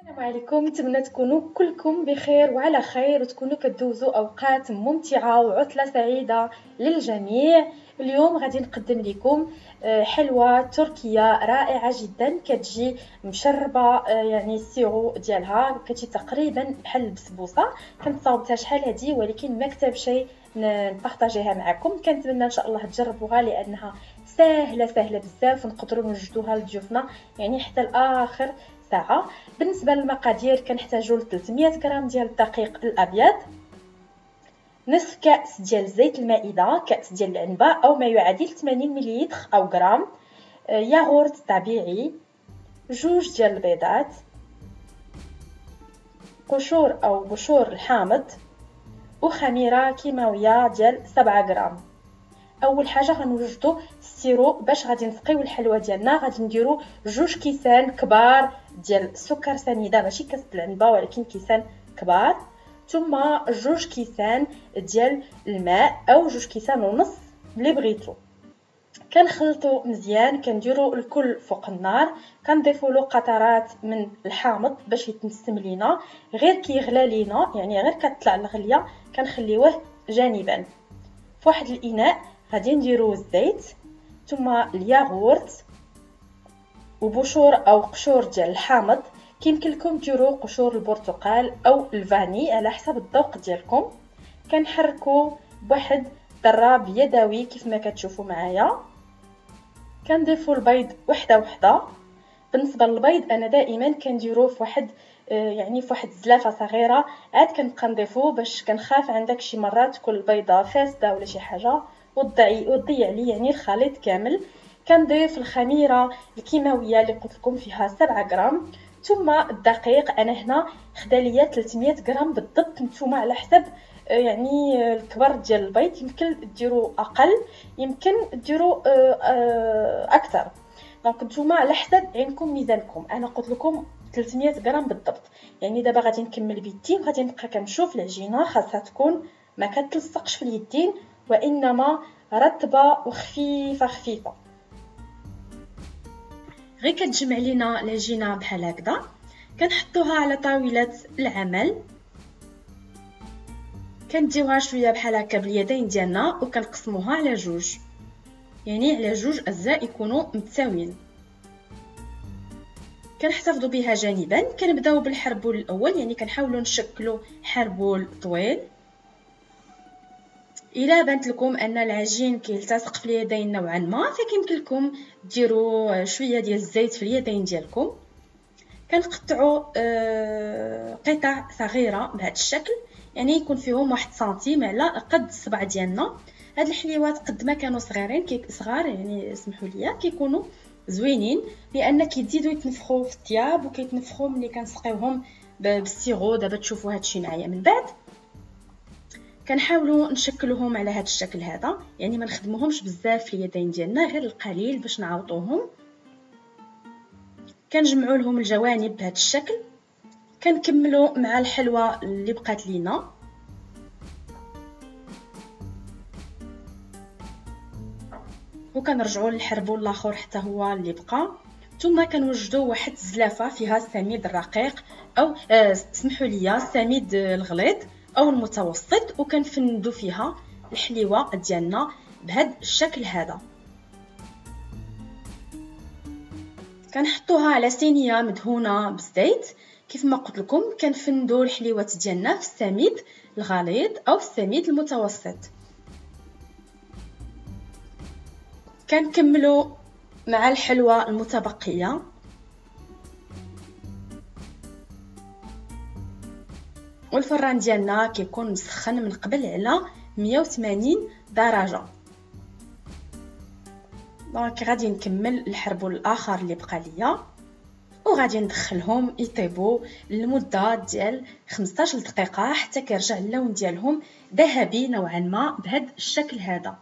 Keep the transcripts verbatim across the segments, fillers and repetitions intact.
السلام عليكم، نتمنى تكونوا كلكم بخير وعلى خير وتكونوا كدوزوا اوقات ممتعه وعطله سعيده للجميع. اليوم غادي نقدم لكم آه، حلوه تركيه رائعه جدا، كتجي مشربه، آه، يعني السيرو ديالها كتجي تقريبا بحال البسبوسه. كنت صاوبتها شحال هادي ولكن ما كتب شيء نبارطاجيها معكم. كنتمنى ان شاء الله تجربوها لانها سهله سهله بزاف ونقدروا نوجدوها لضيوفنا يعني حتى لاخر ساعه. بالنسبه للمقادير كنحتاجوا ل ثلاثمية غرام ديال الدقيق الابيض، نصف كاس ديال زيت المائده، كاس ديال العنبه او ما يعادل ثمانين مليلتر او غرام، ياغورت طبيعي، جوج ديال البيضات، قشور او بشور الحامض، وخميره كيماويه ديال سبعة غرام. اول حاجه غنوجدوا السيرو. باش غادي نسقيو الحلوه ديالنا غادي نديروا جوج كيسان كبار ديال السكر سنيده، ماشي كاس العنبه ولكن كيسان كبار، ثم جوج كيسان ديال الماء او جوج كيسان ونص اللي بغيتو. كنخلطوا مزيان، كنديروا الكل فوق النار، كنضيفوا له قطرات من الحامض باش يتنسم لينا. غير كيغلى لينا يعني غير كتطلع الغليه كنخليوه جانبا. فواحد الاناء غادي نديرو الزيت ثم الياغورت وبشور او قشور ديال الحامض. كيمكن لكم ديروا قشور البرتقال او الفاني على حسب الذوق ديالكم. كنحركو بواحد الضراب يدوي كيف ما كتشوفوا معايا. كنضيفوا البيض وحده وحده. بالنسبه للبيض انا دائما كنديروه في واحد يعني في واحد الزلافه صغيره، عاد كنبقى نضيفو باش كنخاف عندك شي مرات تكون البيضه فاسده ولا شي حاجه وتضيع وتضيع لي يعني الخليط كامل. كنضيف الخميره الكيماويه اللي قلت لكم فيها سبعة غرام، ثم الدقيق. انا هنا خدا ليا ثلاثمية غرام بالضبط، نتوما على حسب يعني الكبر ديال البيض يمكن ديروا اقل يمكن ديروا اكثر، دونك نتوما على حسب عينكم ميزانكم. انا قلت لكم ثلاثمية غرام بالضبط. يعني دابا غادي نكمل بيدين، غادي نبقى كنشوف العجينه خاصها تكون ما كتلصقش في اليدين وانما رطبه وخفيفه خفيفه. غير كتجمع لينا العجينه بحال هكذا كنحطوها على طاوله العمل، كنديوها شويه بحال هكا باليدين ديالنا وكنقسموها على جوج، يعني على جوج اجزاء يكونوا متساويين. كنحتفظوا بها جانبا. كنبداو بالحربول الاول، يعني كنحاولوا نشكلوا حربول طويل. الا بانت لكم ان العجين كيلتصق في اليدين نوعا ما فكيمكن لكم ديروا شويه ديال الزيت في اليدين ديالكم. كنقطعوا قطع صغيره بهذا الشكل، يعني يكون فيهم واحد سنتيم على قد الصبع ديالنا. هاد الحليوات قد ما كانوا صغيرين كي صغار يعني اسمحوا لي كيكونوا زوينين لان كيزيدوا يتنفخوا في الطياب وكيتنفخوا ملي كنسقيوهم بالسيرو. دابا تشوفوا هادشي معايا. من بعد كنحاولوا نشكلوهم على هذا الشكل هذا، يعني ما نخدموهمش بزاف في اليدين ديالنا، غير القليل باش نعوضوهم. كنجمعوا لهم الجوانب بهذا الشكل. كنكملوا مع الحلوه اللي بقات لينا. وكنرجعوا للحربول الاخر حتى هو اللي بقى. ثم كنوجدوا واحد الزلافه فيها السميد الرقيق او اسمحوا لي السميد الغليظ او المتوسط، وكنفندوا فيها الحليوه ديالنا بهذا الشكل هذا. كنحطوها على صينيه مدهونه بالزيت. كيف ما قلت لكم كنفندوا الحليوات ديالنا في السميد الغليظ او في السميد المتوسط. كنكملوا مع الحلوه المتبقيه. والفران ديالنا كيكون مسخن من قبل على مية وثمانين درجه. دونك غادي نكمل الحربول الاخر اللي بقى ليا وغادي ندخلهم يطيبوا لمده ديال خمسطاش دقيقه حتى كيرجع اللون ديالهم ذهبي نوعا ما بهذا الشكل هذا.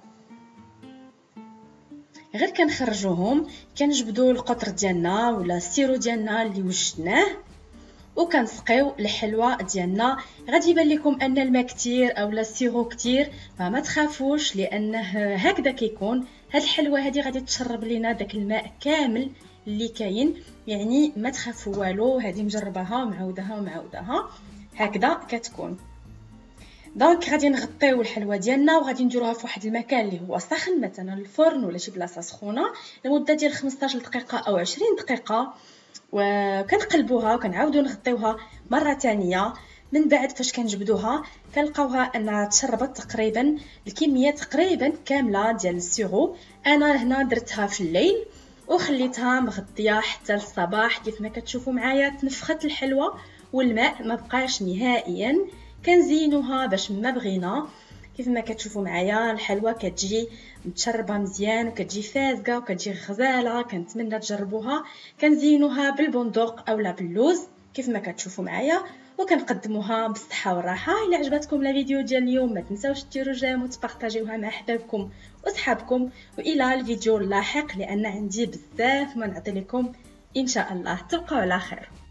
غير كنخرجوهم كنجبدوا القطر ديالنا ولا السيرو ديالنا اللي وجدناه وكنسقيو الحلوه ديالنا. غادي يبان لكم ان الماء كتير اولا السيرو كتير، فما تخافوش لانه هكذا كيكون. هاد الحلوه هذه غادي تشرب لينا داك الماء كامل اللي كاين، يعني ما تخافوا والو، هذه مجرباها ومعوداها ومعوداها هكذا كتكون. دونك غادي نغطيو الحلوه ديالنا وغادي نديروها في واحد المكان اللي هو ساخن، مثلا الفرن ولا شي بلاصه سخونه لمده ديال خمسطاش دقيقه او عشرين دقيقه، وكنقلبوها وكنعاودو نغطيوها مره ثانيه. من بعد فاش كنجبدوها كنلقاوها انها تشربت تقريبا الكميه تقريبا كامله ديال السيرو. انا هنا درتها في الليل وخليتها مغطيه حتى للصباح. كيف ما كتشوفوا معايا تنفخت الحلوه والماء ما بقاش نهائيا. كنزينوها باش ما بغينا. كيف ما كتشوفوا معايا الحلوه كتجي متشربه مزيان وكتجي فازقه وكتجي غزاله. كنتمنى تجربوها. كنزينوها بالبندق اولا باللوز كيف ما كتشوفوا معايا، وكنقدموها بالصحه والراحه. الا عجبتكم لا فيديو ديال اليوم ما تنساوش ديروا جيم وتبارطاجيوها مع احبابكم وصحابكم، والى الفيديو اللاحق لان عندي بزاف ما نعطي لكم ان شاء الله. تبقوا على خير.